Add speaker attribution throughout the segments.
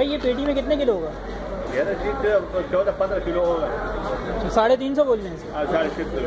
Speaker 1: भाई ये पेटी में कितने किलो होगा?
Speaker 2: 14-15 किलो होगा।
Speaker 1: 350 बोल रहे हैं।
Speaker 2: 350 किलो।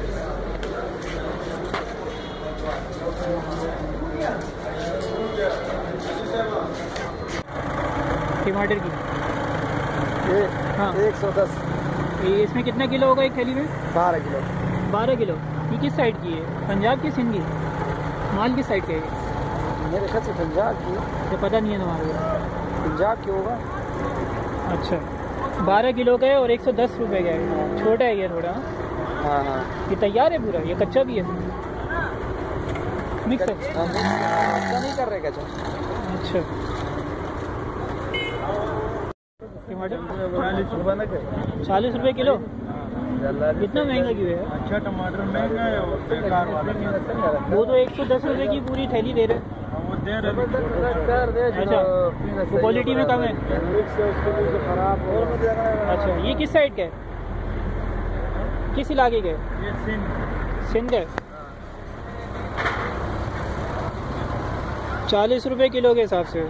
Speaker 1: टमाटर की
Speaker 3: ये
Speaker 1: हाँ
Speaker 3: 110।
Speaker 1: इसमें कितना किलो होगा एक थैली में?
Speaker 3: 12 किलो।
Speaker 1: 12 किलो। ये किस साइड की है, पंजाब की सिंध की? माल किस साइड का है?
Speaker 3: मेरे ख्याल से पंजाब की।
Speaker 1: ये पता नहीं है तुम्हारे को?
Speaker 3: पंजाब की होगा।
Speaker 1: अच्छा 12 किलो का है और 110 रुपये का है। छोटा है ये थोड़ा।
Speaker 3: हाँ हाँ।
Speaker 1: ये तैयार है पूरा, ये कच्चा भी है? मिक्स है?
Speaker 3: नहीं कर रहे कच्चा।
Speaker 1: अच्छा टमाटर 40 रुपये किलो। कितना महंगा क्यों है?
Speaker 3: अच्छा टमाटर महंगा है और बेकार वाला।
Speaker 1: वो तो 110 रुपये की पूरी थैली दे रहे।
Speaker 3: वो दे रहे।
Speaker 1: अच्छा वो क्वालिटी में कम है। अच्छा ये किस साइड का है, किस इलाके का है?
Speaker 3: ये
Speaker 1: सिंध का है। 40 रुपये किलो के हिसाब से।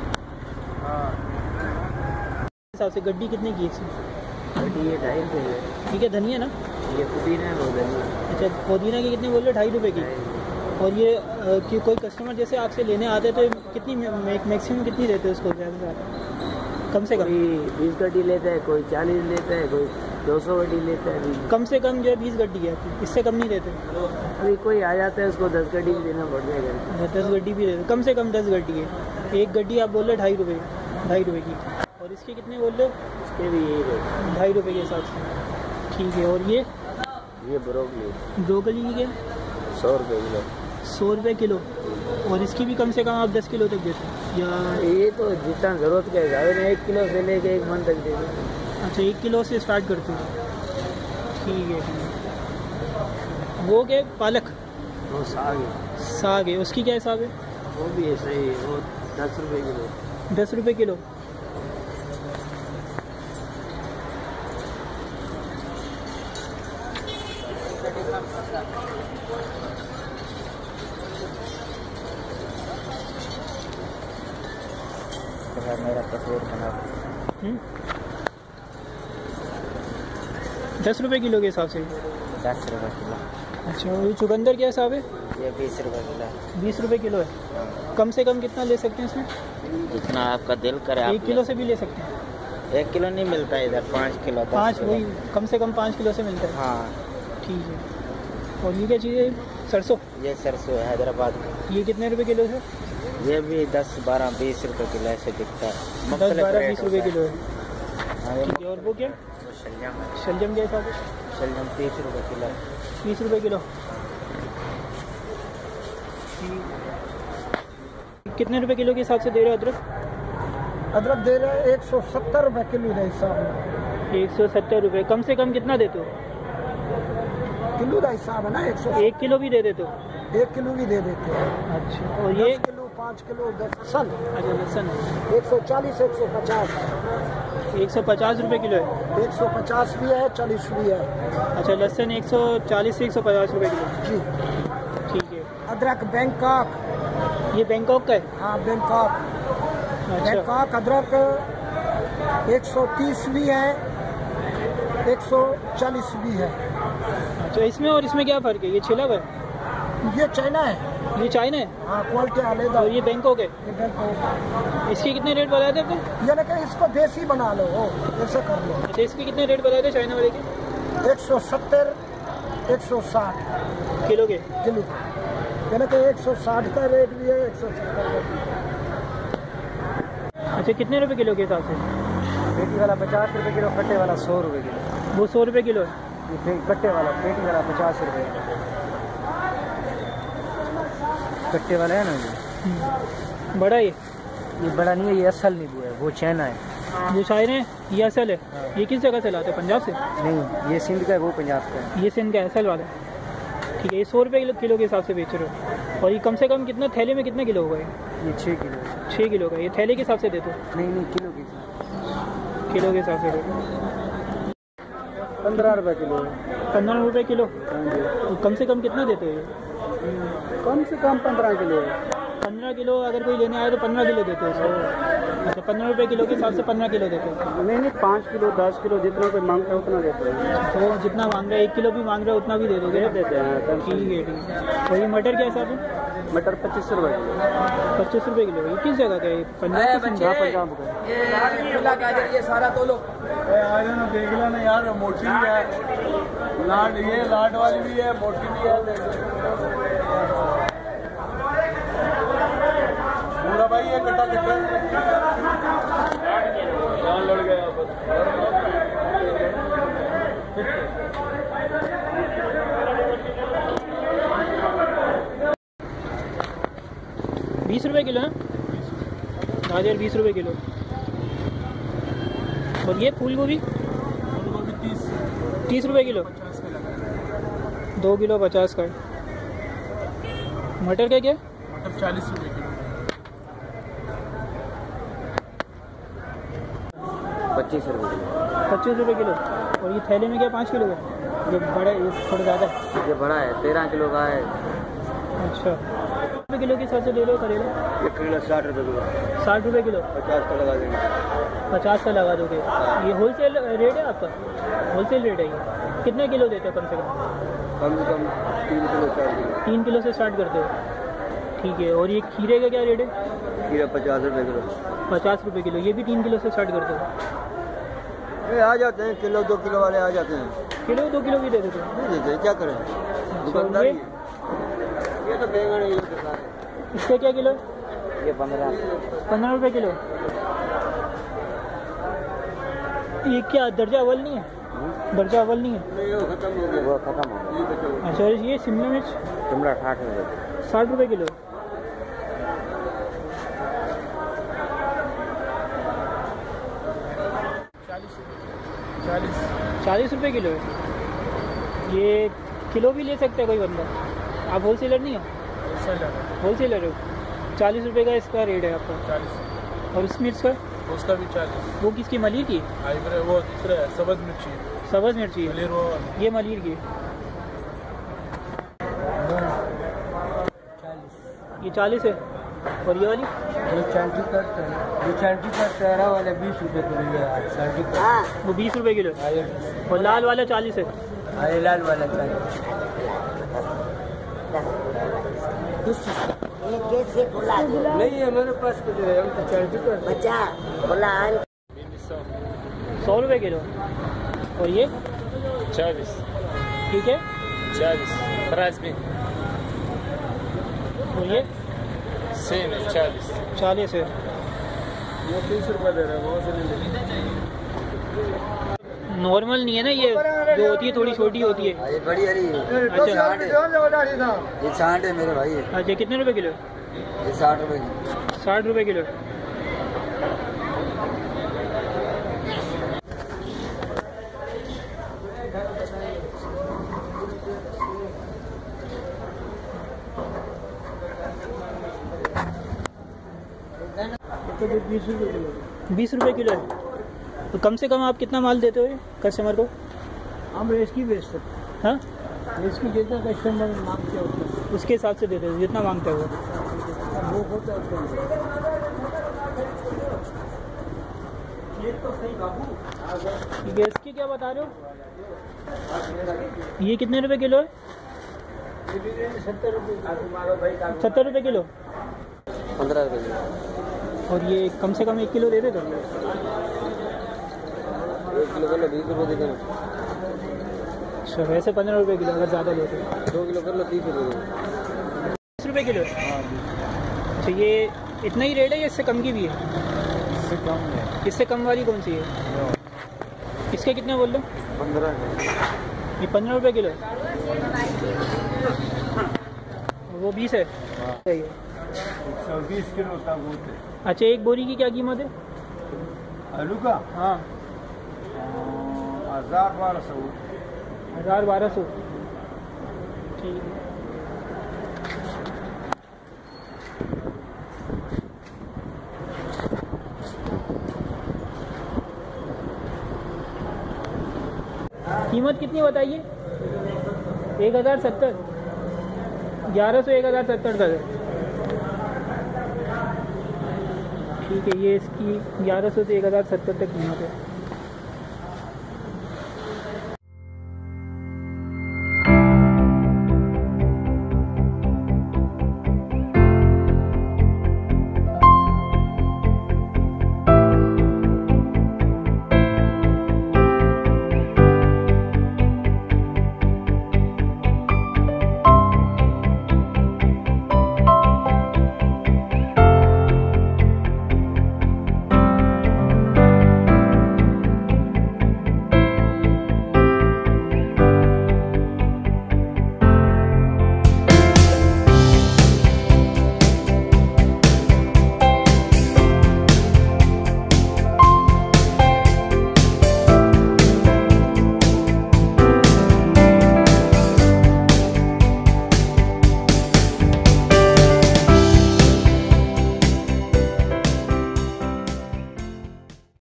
Speaker 1: हिसाब से गड्डी कितने की है?
Speaker 3: ये 2.5 रुपये है।
Speaker 1: ठीक है धनिया ना?
Speaker 3: ये पुदीना है वो धनिया।
Speaker 1: अच्छा पुदीना की कितने बोल रहे? 2.5 रुपये की। और ये कि कोई कस्टमर जैसे आपसे लेने आते तो कितनी मैक्सिमम कितनी देते हैं उसको ज़्यादा से ज़्यादा? कम से कम
Speaker 3: कोई 20 गड्डी लेता है, कोई 40 लेता है, कोई 200 गड्डी लेता है।
Speaker 1: कम से कम जो है 20 गड्डी है, इससे कम नहीं देते?
Speaker 3: अभी कोई आ जाता है उसको 10 गड्डी भी देना पड़ जाएगा।
Speaker 1: 10 गड्डी भी देते, कम से कम 10 गड्डी है। एक गड्डी आप बोल रहे 2.5 रुपये, 2.5 रुपये की। और इसके कितने बोल रहे हो?
Speaker 3: इसके भी यही रेट
Speaker 1: 2.5 रुपये के हिसाब से। ठीक है। और ये ब्रोकली की क्या?
Speaker 3: 100 रुपये किलो।
Speaker 1: 100 रुपये किलो। और इसकी भी कम से कम आप 10 किलो तक देते हैं या?
Speaker 3: ये तो जितना ज़रूरत का हिसाब है, 1 किलो से लेके 1 मन तक दे दें।
Speaker 1: अच्छा 1 किलो से स्टार्ट करते हो? ठीक है। वो क्या पालक?
Speaker 3: वो साग है।
Speaker 1: साग है, उसकी क्या हिसाब है?
Speaker 3: वो भी ऐसा ही है, वो 10 रुपये किलो।
Speaker 1: 10 रुपये किलो।
Speaker 3: मेरा तस्वीर बना
Speaker 1: 10 रुपये किलो के हिसाब से?
Speaker 3: 10 रुपये किलो।
Speaker 1: अच्छा ये चुकंदर क्या हिसाब है?
Speaker 3: ये 20 रुपये किलो।
Speaker 1: 20 रुपये किलो है। कम से कम कितना ले सकते हैं इसमें?
Speaker 3: जितना आपका दिल करे।
Speaker 1: 1 किलो से भी ले सकते हैं?
Speaker 3: 1 किलो नहीं मिलता इधर, 5 किलो
Speaker 1: 5 वही कम से कम 5 किलो से मिलता है।
Speaker 3: हाँ।
Speaker 1: ठीक है। और ये क्या चीज़ है? सरसों?
Speaker 3: ये सरसों है हैदराबाद।
Speaker 1: ये कितने रुपए किलो है?
Speaker 3: ये भी 10, 12, 20 रुपये किलो ऐसे दिखता है।
Speaker 1: 10, 12, 20 रुपये किलो है।
Speaker 3: हाँ।
Speaker 1: ठीक है। और वो क्या?
Speaker 3: शलजम।
Speaker 1: शलजम के हिसाब से?
Speaker 3: शलजम 30 रुपये किलो।
Speaker 1: 30 रुपये किलो। कितने रुपए किलो के हिसाब से दे रहे हो अदरक?
Speaker 3: अदरक दे रहे हैं 170 रुपये किलो के हिसाब में।
Speaker 1: 170 रुपये। कम से कम कितना देते हो?
Speaker 3: किलो का हिसाब है ना।
Speaker 1: 1 किलो भी दे देते हो?
Speaker 3: 1 किलो भी दे देते हैं।
Speaker 1: अच्छा। और ये
Speaker 3: 10 किलो, 5 किलो, 10 लहसुन।
Speaker 1: अच्छा लहसुन
Speaker 3: 140, 150।
Speaker 1: 150 रुपये किलो है।
Speaker 3: 150 भी है, 40 भी है।
Speaker 1: अच्छा लहसुन 140 से 150 रुपये किलो।
Speaker 3: जी।
Speaker 1: ठीक है।
Speaker 3: अदरक बैंकॉक।
Speaker 1: ये बैंकॉक का है?
Speaker 3: हाँ बैंकॉक।
Speaker 1: अच्छा
Speaker 3: बैंकॉक अदरक 130 भी है, 140 भी है।
Speaker 1: अच्छा इसमें और इसमें क्या फ़र्क है? ये छिला हुआ है?
Speaker 3: ये चाइना है।
Speaker 1: ये चाइना है?
Speaker 3: हाँ क्वालिटी अलग।
Speaker 1: और ये बैंकॉक है?
Speaker 3: ये बैंकॉक।
Speaker 1: इसके कितने रेट बताए थे आपने?
Speaker 3: यानी कि इसको देसी बना लो, ऐसे कर लो।
Speaker 1: अच्छा इसके कितने रेट बताए थे चाइना वाले के?
Speaker 3: 170, 160
Speaker 1: किलो के?
Speaker 3: किलो। यानी कि 160 का रेट भी है, 170 का भी।
Speaker 1: अच्छा कितने रुपए किलो के हिसाब से?
Speaker 3: पेटी वाला 50 रुपये किलो, कट्टे वाला 100 रुपये किलो।
Speaker 1: वो 100 रुपये किलो है?
Speaker 3: ये कट्टे वाला, पेटी वाला 50 रुपये। कट्टे वाला है ना
Speaker 1: बड़ा
Speaker 3: ये बड़ा नहीं है, ये असल नींबू है, वो चाइना है।
Speaker 1: ये चाइना है, ये असल है।
Speaker 3: हाँ।
Speaker 1: ये किस जगह से लाते हैं? पंजाब से?
Speaker 3: नहीं ये सिंध का है, वो पंजाब का है।
Speaker 1: ये सिंध का असल वाला है। ठीक है। ये 100 रुपये किलो के हिसाब से बेच रहे हो। और ये कम से कम कितना थैले में कितने किलो होगा?
Speaker 3: ये 6 किलो है।
Speaker 1: 6 किलो का। ये थैले के हिसाब से देते हो?
Speaker 3: नहीं किलो के
Speaker 1: किलो के हिसाब से देते हो।
Speaker 3: 15 रुपये किलो है।
Speaker 1: 15 रुपये किलो।
Speaker 3: हाँ जी।
Speaker 1: तो कम से कम कितना देते हो?
Speaker 3: कम से कम 15 किलो है।
Speaker 1: 15 15 किलो अगर कोई लेने आए तो 15 किलो देते हो उसको? अच्छा, 15 रुपये किलो के हिसाब से 15 किलो देते हो?
Speaker 3: नहीं 5 किलो 10 किलो जितना कोई मांगता है उतना देते हैं।
Speaker 1: तो जितना मांग रहे हैं 1 किलो भी मांग रहे हो उतना भी दे दोगे?
Speaker 3: देते हैं।
Speaker 1: ठीक है ठीक है। और ये मटर क्या हिसाब है?
Speaker 3: मटर 25 रुपये किलो।
Speaker 1: 25 रुपये किलो। ये किस जगह का है? पंजाब का?
Speaker 3: पंजाब का।
Speaker 2: ये सारा तो लो देख लो ना यार, मोटी भी है लाड, ये लाड वाली भी है, मोटी भी है। पूरा भाई ये कट्टा कट्टा लड़ गया बस।
Speaker 1: 20 रुपये किलो है गाजर? 20 रुपये किलो। और ये फूल गोभी? 30 रुपये किलो। 2 किलो 50 का। मटर क्या क्या?
Speaker 2: मटर 40 रुपये किलो।
Speaker 3: 25 रुपये किलो।
Speaker 1: 25 रुपये किलो। और ये थैले में क्या 5 किलो का? ये बड़ा है, ये थोड़ा ज़्यादा है।
Speaker 3: ये बड़ा है 13 किलो का है।
Speaker 1: अच्छा, रुपये किलो के हिसाब से ले लो करेला?
Speaker 3: ये करेला 60 रुपये किलो।
Speaker 1: 60 रुपये किलो।
Speaker 3: 50 का लगा देंगे।
Speaker 1: 50 का लगा दोगे? ये होलसेल रेट है आपका? होलसेल रेट है ये? कितने किलो देते हो कम से कम?
Speaker 3: कम से कम 3 किलो 4 किलो।
Speaker 1: 3 किलो से स्टार्ट करते हो? ठीक है। और ये खीरे का क्या रेट है?
Speaker 3: खीरा 50 रुपये किलो।
Speaker 1: 50 रुपये किलो। ये भी 3 किलो से स्टार्ट करते हो?
Speaker 3: ये आ जाते हैं, किलो 2 किलो वाले आ जाते हैं।
Speaker 1: किलो 2 किलो भी दे देते हो?
Speaker 3: नहीं देते, क्या करें दुकानदारी। ये तो बैंगन है, ये तो सारे।
Speaker 1: इसका क्या किलो?
Speaker 3: ये 15
Speaker 1: रुपये किलो। ये क्या दर्जा अव्वल नहीं है? दर्जा अव्वल नहीं है?
Speaker 3: नहीं, वो खत्म हो गया। वो खत्म हो गया।
Speaker 1: अच्छा, और ये शिमला मिर्च?
Speaker 3: शिमला 60 रुपये।
Speaker 1: 60 रुपये किलो।
Speaker 2: चालीस
Speaker 1: 40 रुपये किलो है। ये किलो भी ले सकता है कोई बंदा? आप होलसेलर नहीं हो? होलसेलर हो। 40 रुपये का इसका रेट है आपका?
Speaker 2: 40।
Speaker 1: और इस मिर्च का?
Speaker 2: उसका भी 40।
Speaker 1: वो किसकी? मलिर की?
Speaker 2: वो दूसरा है सब्ज मिर्ची।
Speaker 1: सब्ज मिर्ची?
Speaker 2: मलिर वो
Speaker 1: ये मलिर की। ये 40 है। और ये वाली?
Speaker 3: ये चांटी का टहरा वाला 20 रुपये किलो है।
Speaker 1: वो 20 रुपये किलो। और लाल वाला 40 है?
Speaker 3: अरे लाल वाला 40। नहीं है मेरे पास कुछ है, हम तो चांटी का
Speaker 1: 100 रुपये किलो। और ये
Speaker 2: 40।
Speaker 1: ठीक है।
Speaker 2: 40 प्राइस में
Speaker 1: और ये
Speaker 2: सेम है 40।
Speaker 1: 40 है।
Speaker 2: वो 30 रुपये दे रहे हैं, वो से ले लेंगे।
Speaker 1: नॉर्मल नहीं है ना, ये जो होती है थोड़ी छोटी होती है।
Speaker 3: ये बड़ी हरी है।
Speaker 1: अच्छा,
Speaker 3: ये 60 है मेरे भाई।
Speaker 1: अच्छा, कितने रुपए किलो?
Speaker 3: ये 60 रुपये की।
Speaker 1: 60 रुपये किलो।
Speaker 3: तो 20 रुपये किलो।
Speaker 1: 20 रुपये किलो है। तो कम से कम आप कितना माल देते हो कस्टमर को?
Speaker 3: हम रेस की बेचते हैं।
Speaker 1: हाँ,
Speaker 3: रेस की जितना कस्टमर मांगते होते हैं
Speaker 1: उसके हिसाब से देते हो जितना मांगते हो।
Speaker 3: वो होता है।
Speaker 1: गैस की क्या बता रहे हो? ये कितने रुपए किलो है?
Speaker 3: 70 रुपये।
Speaker 1: 70 रुपये किलो।
Speaker 3: 15 रुपये किलो।
Speaker 1: और ये कम से कम 1 किलो दे देते हो?
Speaker 3: 1 किलो कर लो 20 रुपये दे देना।
Speaker 1: अच्छा, वैसे 15 रुपये किलो अगर ज़्यादा लेते हो।
Speaker 3: 2 किलो कर लो 30 रुपये।
Speaker 1: 20 रुपये किलो। अच्छा, ये इतना ही रेट है या इससे कम की भी है?
Speaker 3: इससे कम है।
Speaker 1: इससे कम वाली कौन सी है? इसके कितने बोल दो?
Speaker 3: 15 है।
Speaker 1: ये 15 रुपये किलो है। वो 20 है। सही है।
Speaker 3: 120 किलो का बहुत है।
Speaker 1: अच्छा, एक बोरी की क्या कीमत है?
Speaker 3: आलू का
Speaker 1: हाँ,
Speaker 3: 1000-1200।
Speaker 1: 1000-1200। ठीक है। कीमत कितनी बताइए? 1070। 1100 1070 का है। ठीक है, ये इसकी 1100 से 1070 तक कीमत है।